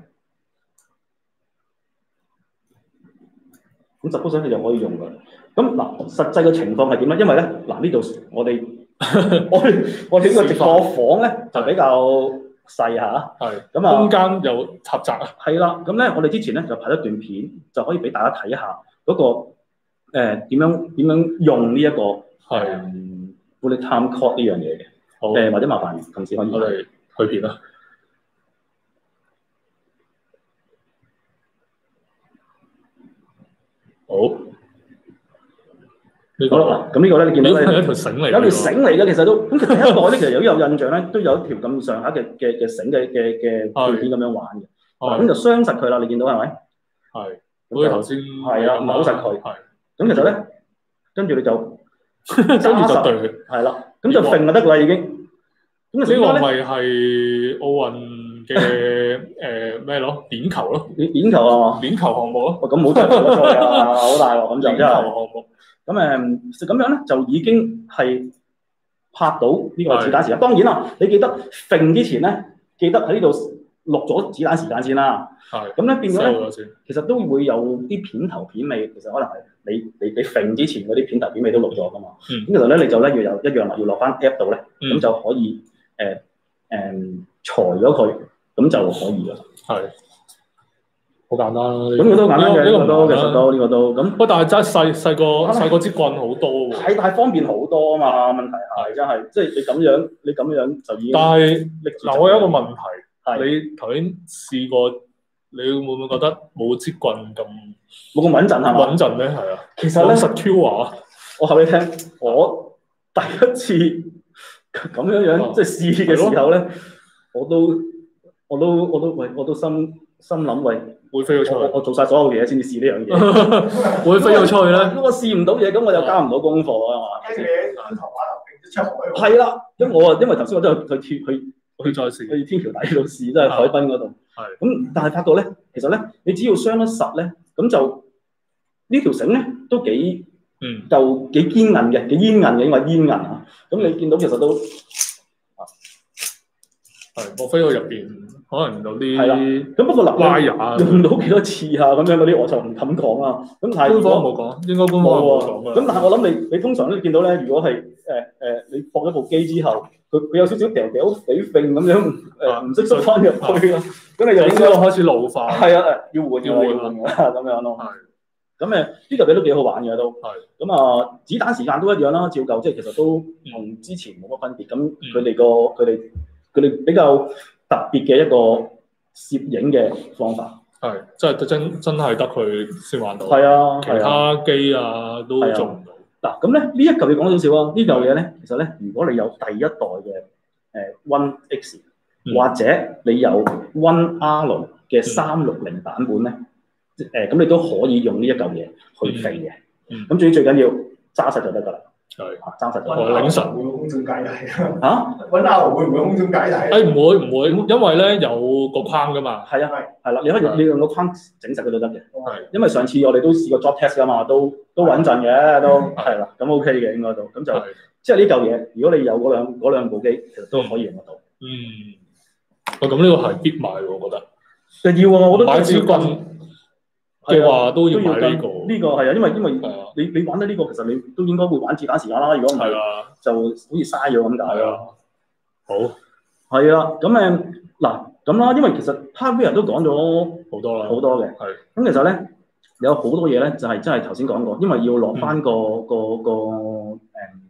咁 suppose 你就可以用㗎。咁嗱，實際嘅情況係點咧？因為咧嗱呢度我哋我我哋呢個直播房咧就比較細嚇，係咁啊， 空間又狹窄啊。 係啦，咁咧我哋之前咧就拍一段片，就可以俾大家睇下嗰、那個誒點、呃、樣點樣用呢、這、一個係。嗯 bullet time cord 呢樣嘢嘅，誒、呃、或者麻煩同事可以， 我哋去片啦。好，呢、這個啦，咁呢個咧你見到咧係一條繩嚟， 有條繩嚟嘅，其實都咁。其實第一代咧，其實有有印象咧，都有一條咁上下嘅嘅嘅繩嘅嘅嘅配件咁樣玩嘅。咁就雙實佢啦，你見到係咪？係。 好似頭先係啊，唔係好實佢。係。咁其實咧，跟住你就。 跟住就對， 係啦，咁就揈就得啦已經。 咁呢個咪係奧運嘅誒咩咯？鏈球咯， 鏈球啊嘛， 鏈球項目咯。 咁冇錯冇錯啊，好大喎，咁就真係。 鏈球項目。 咁誒，其實咁樣咧就已經係拍到呢個子彈時間。當然啦，你記得揈之前咧，記得喺呢度錄咗子彈時間先啦。係。咁咧變咗咧，其實都會有啲片頭片尾，其實可能係你你你揈之前嗰啲片頭片尾都錄咗噶嘛。咁、嗯、其實咧你就咧要有一樣啦，要落翻 app 度咧，咁、嗯、就可以誒誒裁咗佢，咁就可以啦。係。好簡單啦，咁佢都簡單嘅，呢、這個都其實都呢、這個都咁。不過但係真係細細個細個支棍好多喎，係但係方便好多啊嘛。問題係真係即係你咁樣你咁樣就已經。但係嗱，我有一個問題，你頭先試過，你會唔會覺得冇支棍咁冇咁穩陣係嘛？穩陣咧係啊，其實咧實 Q 啊，我話俾你聽，我第一次咁樣樣即係試嘅時候咧，我都我都我都喂我都心心諗喂。會飛咗出去，我，我做晒所有嘢先至試呢樣嘢。會飛咗出去咧？如果我試唔到嘢，咁我就交唔到功課啊嘛。跟住你頭話流出海。係啦，因為我啊，因為頭先我都去去去去再試，去天橋底度試，都係海濱嗰度。係。咁但係發覺咧，其實咧，你只要傷得實咧，咁就呢條繩咧都幾嗯，就幾堅韌嘅，幾煙韌嘅，因為煙韌啊。咁你見到其實都係我飛到入邊。可能有啲係啦，咁不過嗱，拉牙用到幾多次啊？咁樣嗰啲我就唔敢講啦。咁但係官方冇講，應該官方冇講。咁但係我諗你，你通常都見到咧，如果係誒誒，你駁咗部機之後，佢佢有少少掉掉死揈咁樣誒，唔識縮翻入去啦。咁你就應該開始老化。係啊，誒要換要換㗎咁樣咯。係。咁誒呢嚿嘢都幾好玩嘅都。係。咁啊，子彈時間都一樣啦，照舊即係其實都同之前冇乜分別。咁佢哋個佢哋佢哋比較特別嘅一個攝影嘅方法，係，即係真真係得佢先玩到。係啊，其他機啊都做唔到。嗱，咁咧呢一嚿嘢講少少啊，呢嚿嘢咧其實咧，如果你有第一代嘅誒 One X、嗯、或者你有 One R 嘅三六零版本咧，誒、嗯、咁、呃、你都可以用呢一嚿嘢去飛嘅。嗯。咁最最緊要揸實就得㗎啦。係，揸實咗。凌晨會唔會空中解體啊？嚇？One R會唔會空中解體？誒唔會唔會，因為咧有個框噶嘛。係啊係，係啦，你可以你用個框整實佢都得嘅。係，因為上次我哋都試過 drop test 噶嘛，都都穩陣嘅，都係啦，咁 OK 嘅應該都，咁就即係呢嚿嘢，如果你有嗰兩嗰兩部機，其實都可以用得到。嗯，喂，咁呢個係必買喎，我覺得。要啊，我覺得買支棍嘅話都要買呢個，呢個係啊，因為因為你你玩得呢個，其實你都應該會玩子彈時間啦。如果唔係，就好似嘥咗咁解啊。好，係啦，咁誒嗱咁啦，因為其實 hardware 都講咗好多啦，好多嘅。係。咁其實咧有好多嘢咧，就係真係頭先講過，因為要落翻個個個誒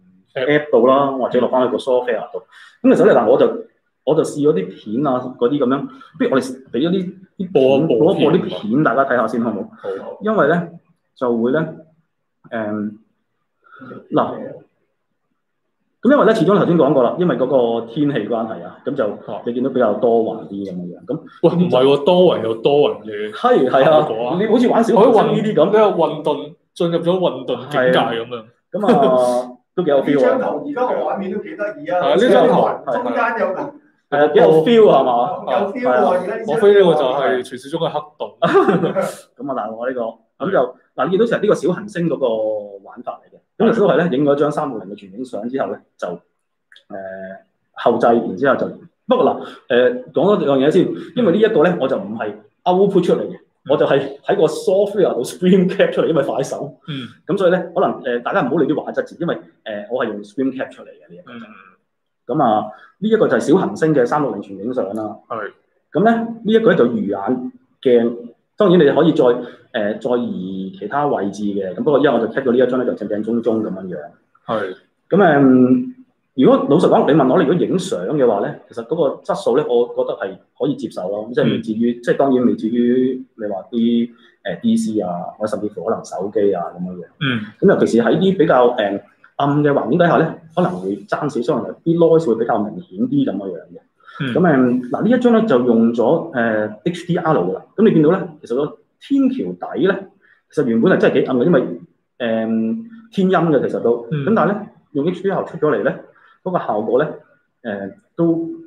app 度啦，或者落翻去個 software 度。咁其實咧嗱，我就我就試咗啲片啊，嗰啲咁樣，不如我哋俾咗啲啲播播一播啲片，大家睇下先，好唔好？好。因為咧就會咧誒嗱，咁因為咧始終頭先講過啦，因為嗰個天氣關係啊，咁就你見到比較多雲啲咁嘅樣。咁喂唔係喎，多雲有多雲嘅，係係啊，你好似玩小海運呢啲咁，比較混沌，進入咗混沌境界咁樣。咁啊都幾有 feel 啊！呢張圖而家個畫面都幾得意啊！係呢張圖中間有個。係啊，幾有 feel 係嘛？有 feel 喎！而家我飛呢個就係傳説中嘅黑洞。咁啊，大我呢個咁就嗱，你見到成日呢個小行星嗰個玩法嚟嘅。咁其實都係咧，影咗張三六零嘅全景相之後咧，就誒、呃、後製，然之後就不過嗱誒講多樣嘢先，因為呢一個咧我就唔係 output 出嚟嘅，我就係喺個 software 度 screen cap 出嚟，因為快手。嗯。咁所以咧，可能誒、呃、大家唔好理啲畫質字，因為誒、呃、我係用 screen cap 出嚟嘅呢一個。嗯。咁啊，呢、這、一個就係小行星嘅三六零全景相啦。係。咁咧，呢一個咧就魚眼鏡，當然你哋可以再誒、呃、再移其他位置嘅。咁不過因為我就 cap 咗呢一張咧，就正正中中咁樣樣。係。咁誒、嗯，如果老實講，你問我，你如果影相嘅話咧，其實嗰個質素咧，我覺得係可以接受咯。即係未至於，即係當然未至於你話啲誒 D C 啊，或者甚至乎可能手機啊咁樣樣。嗯。咁尤其是喺啲比較誒、呃暗嘅環境底下咧，可能會爭少少，可能啲 noise 會比較明顯啲咁嘅樣嘅。咁誒嗱呢一張咧就用咗誒、呃、H D R 㗎啦。咁你見到咧，其實個天橋底咧，其實原本係真係幾暗嘅，因為誒、呃、天陰嘅其實都。咁、嗯、但係咧用 H D R 出咗嚟咧，嗰、那個效果咧誒、呃、都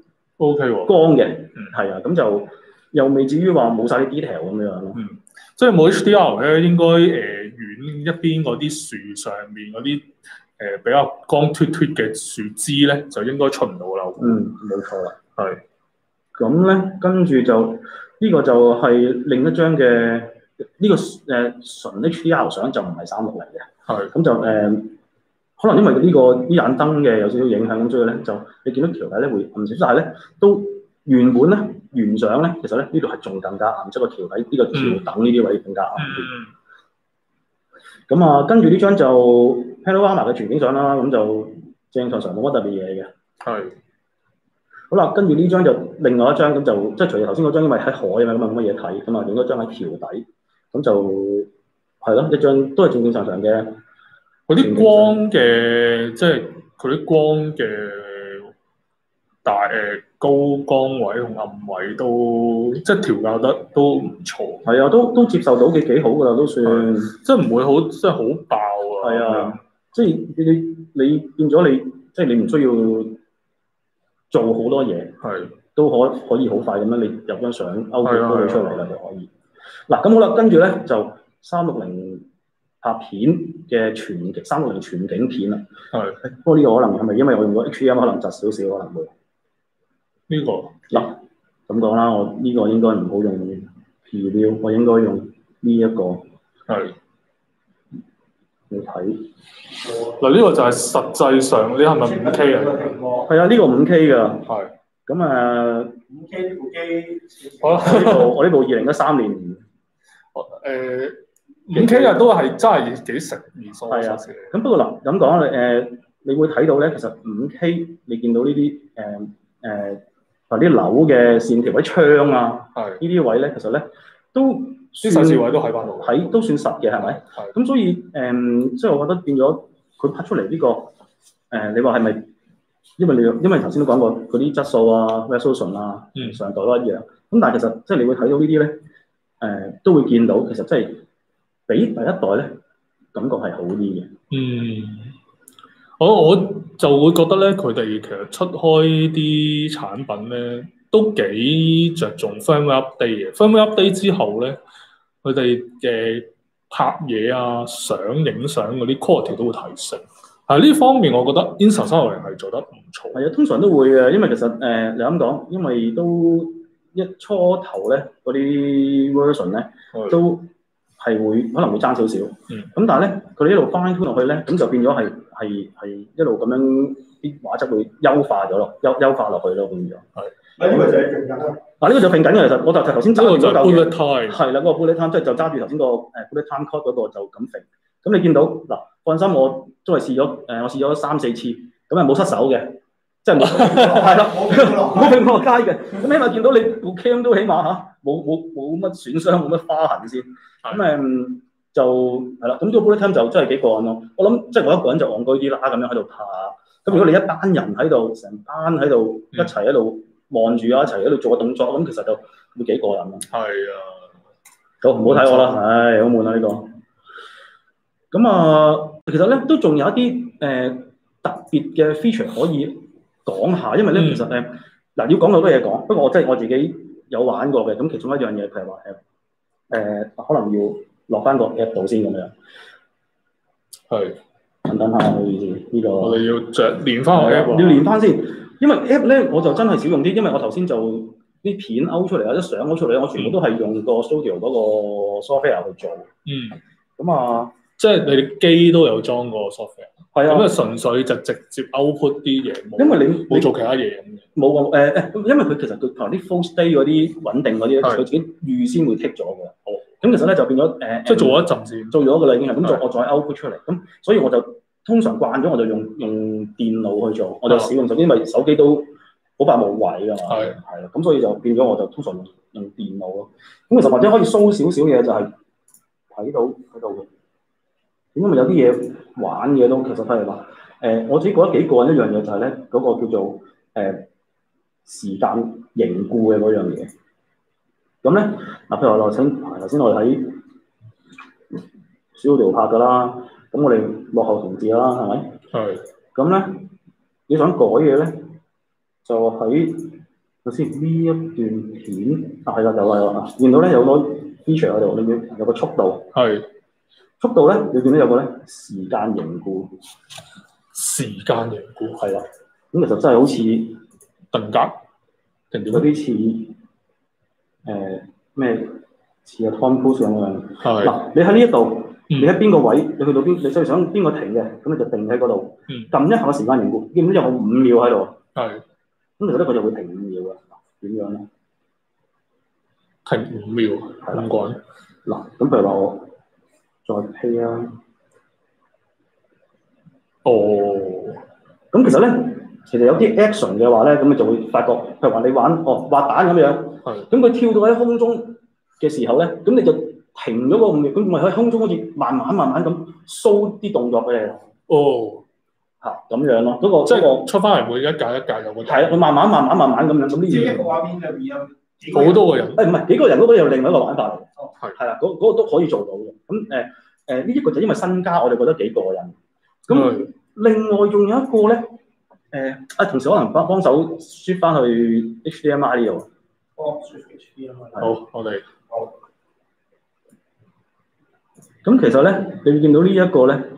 ，O K 喎， 光嘅，係啊，咁就又未至於話冇晒啲 detail 咁樣咯。 嗯，即係冇 H D R 咧，應該誒遠一邊嗰啲樹上面嗰啲誒比較光脫脫嘅樹枝咧，就應該出唔到啦。 嗯，冇錯啦， 係。 咁咧，跟住就呢、呢個就係另一張嘅呢、呢個誒、呃、純 H D R 相就唔係三六零嘅。 係。 咁就誒、呃，可能因為呢、呢個呢盞燈嘅有少少影響，咁所以咧就你見到橋底咧會暗少少，但係咧都原本咧原相咧，其實咧呢度係仲更加暗，即係個橋底呢、呢個橋頂呢啲位更加暗啲。咁、嗯、啊，跟住呢張就 Panorama 嘅全景相啦，咁就正常常冇乜特別嘢嘅。係。好啦，跟住呢張就另外一張，咁就即係除咗頭先嗰張，因為喺海啊嘛，咁啊冇乜嘢睇，咁啊影咗張喺橋底，咁就係咯，一張都係正正常常嘅。 嗰啲光嘅，即係佢啲光嘅大誒高光位同暗位都即係調校得都唔錯。係啊，都都接受到嘅幾好噶啦，都算。 即係唔會好，即係好爆啊。 係啊，即係你你你變咗你，即係你唔需要做好多嘢，係都可可以好快咁樣，你入張相勾佢勾佢出嚟啦就可以。嗱咁好啦，跟住咧就三六零拍片嘅全景，三六零全景片啦。係，不過呢個可能係咪因為我用咗 H D M 可能窒少少可能會呢、這個嗱咁講啦，我呢個應該唔好用 Preview， 我應該用呢、這、一個係。你睇嗱呢個就係實際上，你係咪五 K 啊？ 係啊，呢、這個五 K 㗎。 係。 咁誒， 五 K 呢部機， 我呢部我呢部二零一三年。 誒五 K 啊，都係真係幾成二數。 係啊。咁不過嗱，咁講誒，你會睇到咧，其實五 K 你見到呢啲誒誒嗱啲樓嘅線條位窗啊，係呢啲位咧，其實咧都。啲細節位都喺翻度，喺都算實嘅，係咪？係。咁所以誒、嗯，即係我覺得變咗佢拍出嚟呢、這個誒、呃，你話係咪？因為你因為頭先都講過嗰啲質素啊、resolution 啊、嗯、上代都一樣。咁但係其實即係你會睇到呢啲咧，誒、呃、都會見到其實即係比第一代咧感覺係好啲嘅。嗯， 我我就會覺得咧，佢哋其實出開啲產品咧都幾着重 firmware update 嘅。firmware update 之後咧，佢哋嘅拍嘢啊、相影相嗰啲 quality 都會提升。係呢方面，我覺得 Insta 三六零係做得唔錯。 係啊，通常都會嘅，因為其實誒、呃、你咁講，因為都一初頭咧嗰啲 version 咧都係會可能會爭少少。嗯。咁但係咧，佢哋一路 fine tune 落去咧，咁就變咗係係係一路咁樣啲畫質會優化咗咯，優優化落去咯，變咗。係。 呢個就係平緊啦。嗱， 呢個就平緊嘅，其實我就頭先揸住嗰嚿嘢。 bullet time。係啦，嗰、那個 bullet time 即係就揸住頭先個誒 bullet time code 嗰個就咁揈。咁你見到嗱，放心，我都係試咗誒、呃，我試咗三四次，咁係冇失手嘅，即係冇係啦，冇揈落街嘅。咁起碼見到你部 cam 都起碼嚇冇冇冇乜損傷，冇乜花痕先。咁誒、嗯、就係啦，咁呢個 bullet time 就真係幾過癮咯。我諗即係我一個人就戇居啲啦，咁樣喺度拍。咁如果你一班人喺度，成班喺度一齊喺度望住啊，一齊喺度做個動作，咁其實就會幾過癮咯。係啊，好唔好睇我啦？唉，好悶啊呢個。咁啊，其實咧都仲有一啲誒、呃、特別嘅 feature 可以講下，因為咧、嗯、其實誒嗱、呃、要講好多嘢講，不過我即係我自己有玩過嘅，咁其中一樣嘢譬如話誒誒可能要落翻個 app 度先咁樣。係，等等下，唔好意思，呢、這個我哋要著連翻個 app， 要連翻先，因為 app 咧我就真係少用啲，因為我頭先就啲片勾出嚟或者相勾出嚟，我全部都係用個 Studio 嗰個 software 去做。嗯，咁啊。 即係你哋機都有裝個 software， 係啊， 咁啊純粹就直接 output 啲嘢， 因為你冇做其他嘢咁嘅。 冇誒誒，因為佢其實佢同啲 full stay 嗰啲穩定嗰啲，佢自己預先會剔咗嘅。哦，咁其實咧就變咗誒，即、呃、係做咗一陣先，做咗嘅啦已經係，咁再我再 output 出嚟，咁所以我就通常慣咗我就用用電腦去做，我就少用手機，因為手機都好快冇位㗎嘛。係係啦，咁所以就變咗我就通常用用電腦咯。咁其實或者可以 show 少少嘢就係睇到喺度嘅。因為有啲嘢玩嘅都其實譬如話，誒、呃、我自己覺得幾過癮一樣嘢就係咧嗰個叫做誒、呃、時間凝固嘅嗰樣嘢。咁咧嗱，譬如話頭先頭先我哋喺 Studio 拍㗎啦，咁我哋幕後同事啦，係咪？係。咁咧你想改嘢咧，就喺先呢一段片啊，係啦，有啊有啊，見到咧有個 feature 喺度，你見有個速度， 係速度咧，你見到有個咧時間凝固， 時間凝固係啦，咁其實真係好似定格定點嗰啲似誒咩似啊 Tom Cruise 咁樣。 係嗱，你喺呢一度， 嗯、 你喺邊個位，你去到邊，你最想邊個停嘅，咁你就定喺嗰度，撳、嗯、一下個時間凝固，見唔見有個五秒喺度？係。咁其實咧，佢就會停五秒嘅。點樣咧？ 停五秒，咁講。 嗱，咁譬如話我再 play 啊。哦。咁其實咧，其實有啲 action 嘅話咧，咁你就會發覺，譬如話你玩哦滑板咁樣，係。咁佢跳到喺空中嘅時候咧，咁你就停咗個五秒，咁咪喺空中好似慢慢慢慢咁 show 啲動作俾你。哦。嚇咁樣咯，嗰、那個即係我出翻嚟會一格一格有個係啊，佢慢慢慢慢慢慢咁樣咁呢即係一個畫面入面有好多個人， 誒唔係幾個人嗰個有另外一個玩法嚟， 哦係係啦，嗰、那個都可以做到嘅。咁誒誒呢一個就因為新加，我哋覺得幾過癮。咁另外仲有一個咧，誒、呃、啊同時可能幫幫手輸翻去 H D M I 呢度。 哦，輸 H D M I。 好，我哋好。 咁其實咧，你會見到呢一個咧。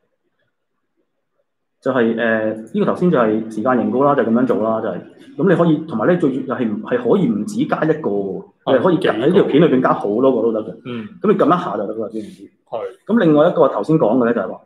就係誒呢個頭先就係時間凝固啦，就咁、是、樣做啦，就係、是、咁你可以同埋咧最又係係可以唔止加一個喎，係可以喺呢條片裏邊加好多個都得嘅。嗯，咁你撳一下就得啦，知唔知？係。咁另外一個頭先講嘅咧就係話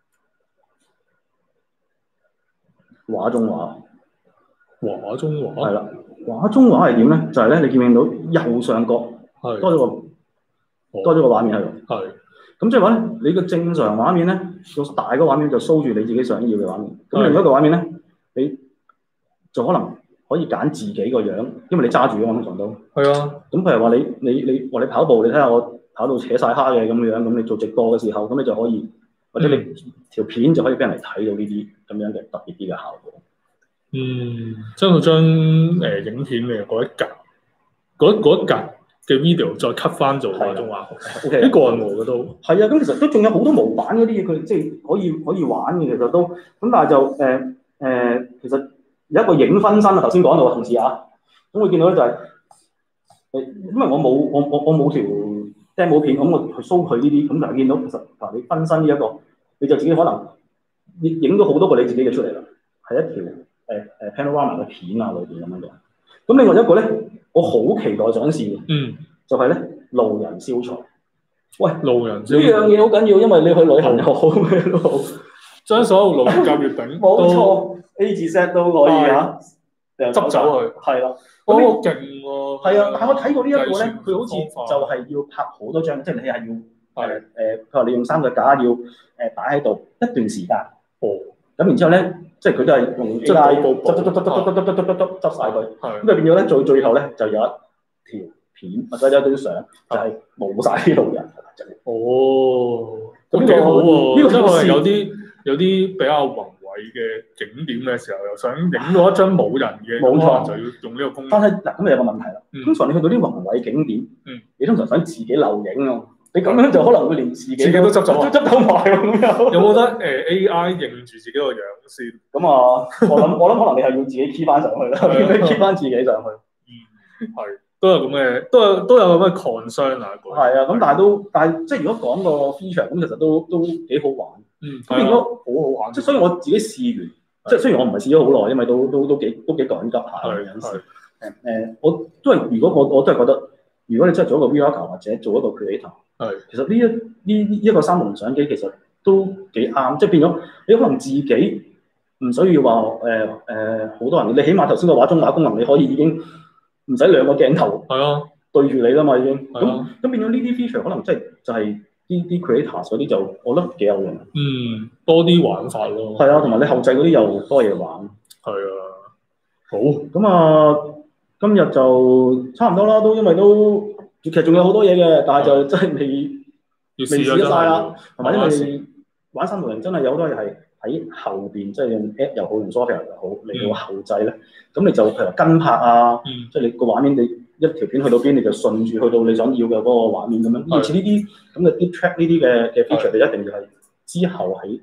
畫中畫， 畫中畫係啦，畫中畫係點咧？就係、是、咧，你見唔見到右上角多咗個多咗個畫面喺度？係。咁即係話咧，你個正常畫面咧，個大個畫面就 show 住你自己想要嘅畫面。咁另一個畫面咧，你就可能可以揀自己個樣，因為你揸住嘅嘛，通常都係啊。咁譬如話你你你話你跑步，你睇下我跑到扯晒蝦嘅咁樣，咁你做直播嘅時候，咁你就可以，或者你條片就可以俾人嚟睇到呢啲咁樣嘅特別啲嘅效果。 嗯，將佢將誒影片嘅嗰一格，嗰嗰一格嘅 video 再 cut 翻做畫中畫，呢個係我嘅都係啊。咁其實都仲有好多模板嗰啲嘢，佢即係可以可以玩嘅。其實都咁，但係就誒誒、呃呃，其實有一個影分身啊。頭先講到嘅同事啊，咁我見到咧就係、是、誒，因為我冇我我我冇條 demo 片，咁我去 show 佢呢啲，咁就見到其實嗱，你分身呢、這、一個，你就自己可能影影咗好多個你自己嘅出嚟啦，係一條誒誒、呃、panorama 嘅片啊裏邊咁樣嘅。咁另外一個咧，我好期待想試嘅，嗯，就係咧路人燒財。喂，路人燒財呢樣嘢好緊要，因為你去旅行又好咩都好，將所有路人甲月餅冇錯 A 至 Z 都可以啊，執走佢，係啦，好勁喎。係啊，但係我睇過呢一個咧，佢好似就係要拍好多張，即係你係要誒誒，佢、呃、話你用三腳架要誒擺喺度一段時間。哦，咁然之後咧。即係佢都係用 A I 執執執執執執執執執執執執曬佢，咁就變咗咧，最最後咧就有一條片或者有啲相，就係冇晒啲路人。哦，咁幾好喎！呢個真係有啲有啲比較宏偉嘅景點嘅時候，又想影到一張冇人嘅，冇錯就要用呢個功能。但係嗱，咁有個問題啦。通常你去到啲宏偉景點，你通常想自己留影啊。你咁樣就可能會連自己自己都執走，執走埋咁樣。有冇得誒 A I 認住自己個樣先？咁啊，我諗我諗可能你係要自己 key 翻上去啦，key 翻自己上去。嗯，係都有咁嘅，都有都有咁嘅 concern 啊。係啊，咁但係都但係即係如果講個 feature 咁，其實都都幾好玩。嗯，咁變咗好好玩。即係所以我自己試完，即係雖然我唔係試咗好耐，因為都都都幾都幾趕急下嘅有陣時。誒誒，我都係如果我我都係覺得，如果你真係做一個 vlogger 或者做一個 creator。係，其實呢一呢呢一個三龍相機其實都幾啱，即係變咗你可能自己唔需要話誒誒好多人，你起碼頭先個畫中畫功能你可以已經唔使兩個鏡頭係啊對住你啦嘛已經，咁咁、啊、變咗呢啲 feature 可能即係就係啲啲 creators 嗰啲就我覺得幾有用。嗯，多啲玩法咯。係啊，同埋你後製嗰啲又多嘢玩。係啊，好咁啊，今日就差唔多啦，都因為都。其實仲有好多嘢嘅，但係就真係未未試得晒啦。同埋因為玩三六零真係有好多嘢係喺後邊，即係用 app 又好，用 software 又好嚟到後製咧。咁、嗯、你就譬如跟拍啊，嗯、即係你個畫面你一條片去到邊，你就順住去到你想要嘅嗰個畫面咁樣。類似呢啲咁嘅 deep track 呢啲嘅嘅 feature，你一定要係之後喺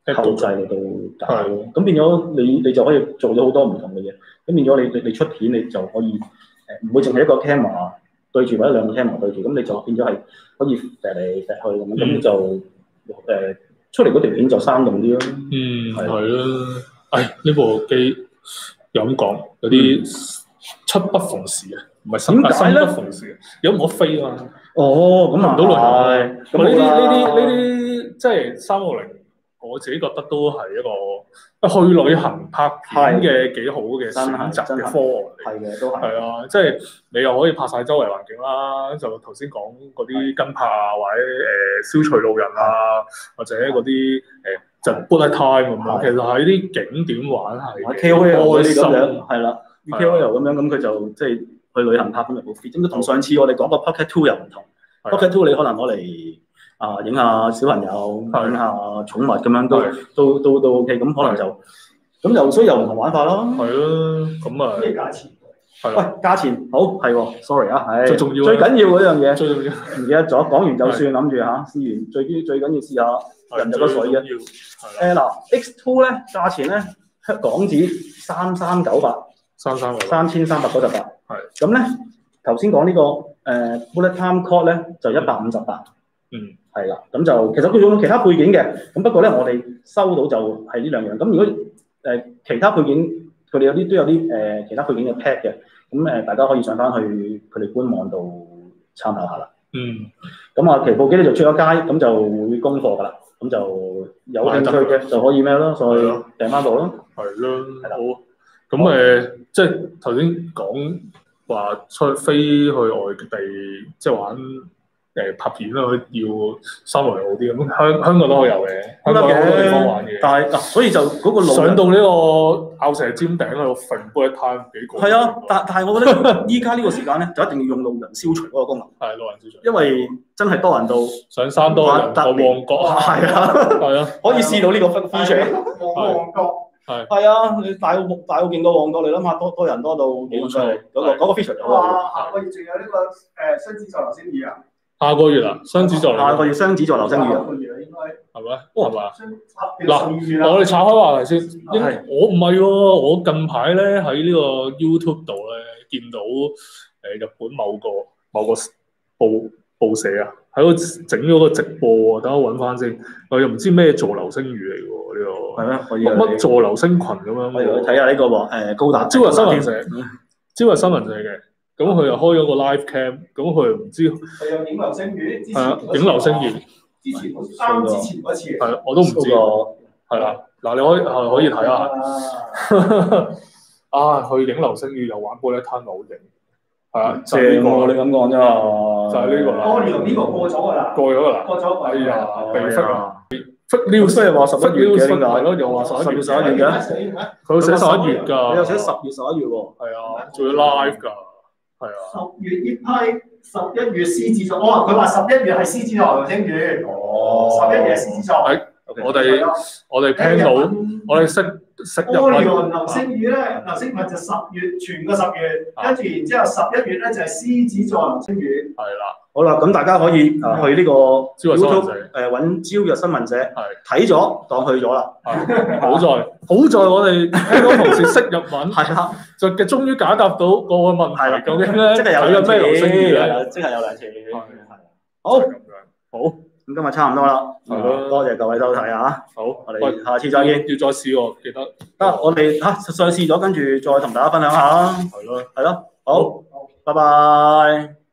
後製嚟到搞，咁變咗你你就可以做到好多唔同嘅嘢，咁變咗你你你出片你就可以誒唔會淨係一個 camera 對住或者兩個 camera 對住，咁你就變咗係可以趯嚟趯去咁樣，咁、嗯、就誒、呃、出嚟嗰條片就生動啲咯。 嗯，係啦，誒呢部機又咁講有啲出不逢時啊，唔係生生不逢時，有冇得飛啊嘛？ 哦，咁啊， 唔到旅行， 咁呢啲呢啲呢啲即係三六零，我自己覺得都係一個去旅行拍片嘅幾好嘅選擇嘅方案嚟。 係嘅，都係。係啊，即係你又可以拍晒周圍環境啦，就頭先講嗰啲跟拍啊，或者誒消除路人啊，或者嗰啲誒就 bullet time 咁樣。其實喺啲景點玩係 K O L 嗰啲咁樣，係啦 ，K O L 咁樣咁佢就即係去旅行拍咁就好 fit。咁同上次我哋講個 Pocket Two 又唔同。Pocket Two 你可能攞嚟啊影下小朋友，影下寵物咁樣都都都都 OK， 咁可能就咁就所以又唔同玩法咯。 係咯，咁啊。 咩價錢？ 喂，價錢好係喎 ，sorry 啊，係最重要最緊要嗰樣嘢， 最重要唔記得咗，講完就算，諗住嚇試完，最最緊要試下人入咗水嘅。誒嗱 ，X Two 咧價錢咧港紙三三九八， 三三三千三百九十八。 係。 咁咧頭先講呢個。誒、uh, bullet time cord 咧就一百五十八， 嗯， 係啦，咁就其實佢仲有其他配件嘅，咁不過咧我哋收到就係呢兩樣。咁如果誒、呃、其他配件，佢哋有啲都有啲誒、呃、其他配件嘅 pack 嘅，咁誒、呃、大家可以上翻去佢哋官網度參考下啦。 嗯， 咁啊，旗部機咧就出咗街，咁就會供貨㗎啦，咁就有興趣嘅就可以咩咯，所以訂翻部咯。係咯，係啦， 好。咁誒、呃，即係頭先講。話出飛去外地，即係玩誒、呃、拍片啦，要三圍好啲咁。香香港都可以有嘅，香港有好多地方玩嘅。 但係嗱，所以就嗰個路上到呢個拗石尖頂喺度揈 bullet time 幾個。 係啊，但但係我覺得依家呢個時間咧，就一定要用路人消除嗰個功能。 係路人消除。 因為真係多人到上山多人，個旺角係啊，係啊，可以試到呢個 feature。 旺角。 係係啊，你大澳大澳勁過旺角，你諗下多多人多到幾犀利，嗰個嗰個 feature 就哇！下個月仲有呢個誒雙子座流星雨啊！ 下個月啊，雙子座下個月雙子座流星雨啊！ 下個月啊，應該係咪？係嘛？ 嗱， 我哋岔開話題先，應我唔係喎，我近排咧喺呢個 YouTube 度咧見到誒日本某個某個報報社啊，喺度整咗個直播喎，等我揾翻先。我又唔知咩座流星雨嚟喎呢個。係咩？可以乜座流星群咁樣？ 我哋睇下呢個喎，誒高達。 朝日新聞社，朝日新聞社嘅，咁佢又開咗個 live cam，咁佢又唔知。 佢有影流星雨， 係啊，影流星雨。 之前啱之前嗰次。 係，我都唔知。係啦，嗱，你可以係可以睇下。啊，去影流星雨又玩bullet time好型。係啊，就呢個你咁講啫嘛，就係呢個啦。 哦，原來呢個過咗㗎啦。 過咗㗎啦。 過咗。 哎呀，被逼啊！ 忽料雖然話十一月嘅，點解？ 係咯，又話十一月十一月嘅， 佢寫十一月㗎。 你又寫十月十一月喎？ 係啊，做咗 live 㗎。係啊。 十月呢批十一月獅子座，哦，佢話十一月係獅子座流星雨。哦。十一月係獅子座。係，我哋我哋聽到，我哋識識入。 柯利雲流星雨咧，流星群就十月，全個十月，跟住然之後十一月咧就係獅子座流星雨。 係啦。 好啦，咁大家可以啊去呢個 YouTube 誒揾朝日新聞社睇咗當去咗啦。 好在好在我哋聽到同事識日文，係啦，就嘅終於解答到個問題，究竟咧即係有兩咩流星雨咧？即係有兩次。好，好，咁今日差唔多啦。係咯，多謝各位收睇啊！好，我哋下次再見。 要再試喎，記得。 得，我哋嚇再試咗，跟住再同大家分享下啦。係咯，係咯，好，拜拜。